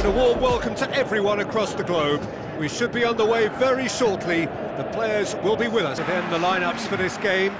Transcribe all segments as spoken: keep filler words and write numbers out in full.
a warm welcome to everyone across the globe. We should be on the way very shortly. The players will be with us. Then the lineups for this game.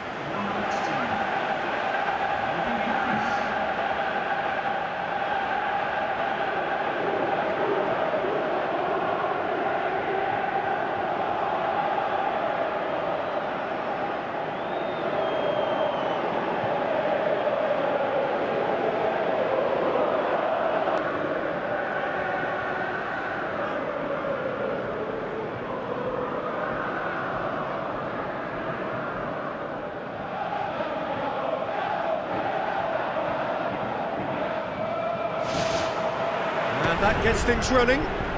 That gets things running.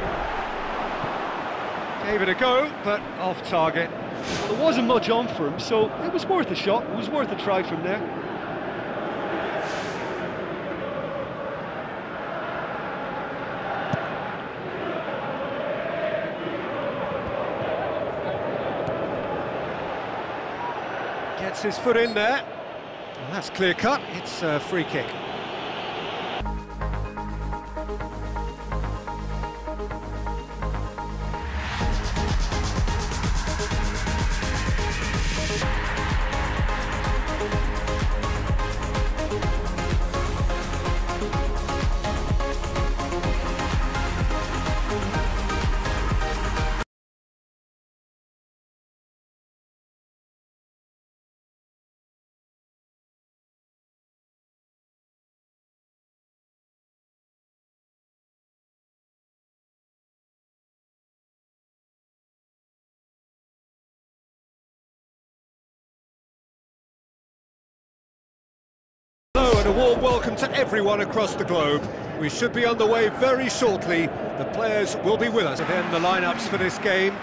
Gave it a go, but off target. Well, there wasn't much on for him, so it was worth a shot. It was worth a try from there. Gets his foot in there. And that's clear cut. It's a free kick. Hello and a warm welcome to everyone across the globe. We should be on the way very shortly. The players will be with us. Then the lineups for this game.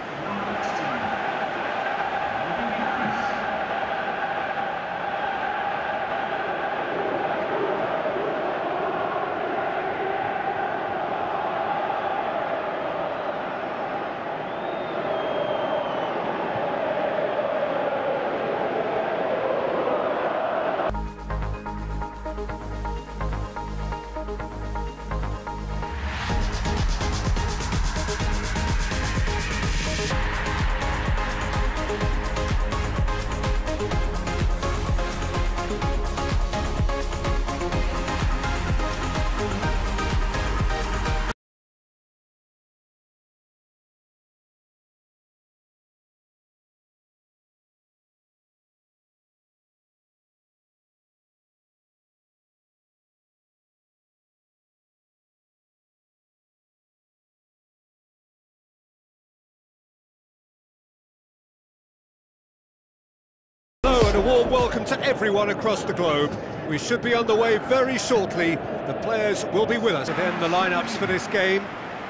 Hello and a warm welcome to everyone across the globe. We should be on the way very shortly. The players will be with us. Then the lineups for this game.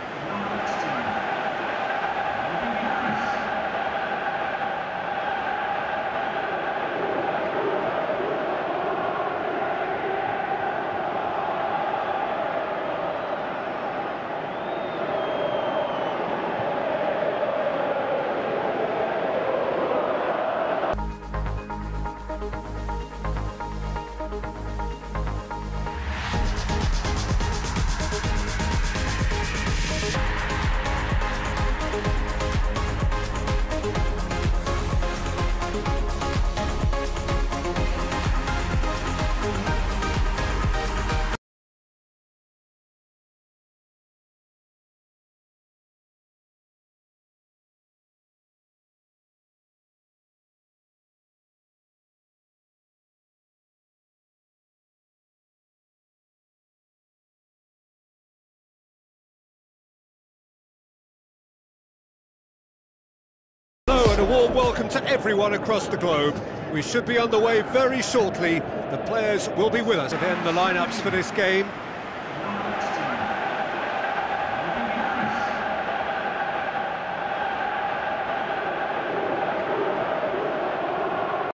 Hello and a warm welcome to everyone across the globe. We should be on the way very shortly. The players will be with us. Then the lineups for this game.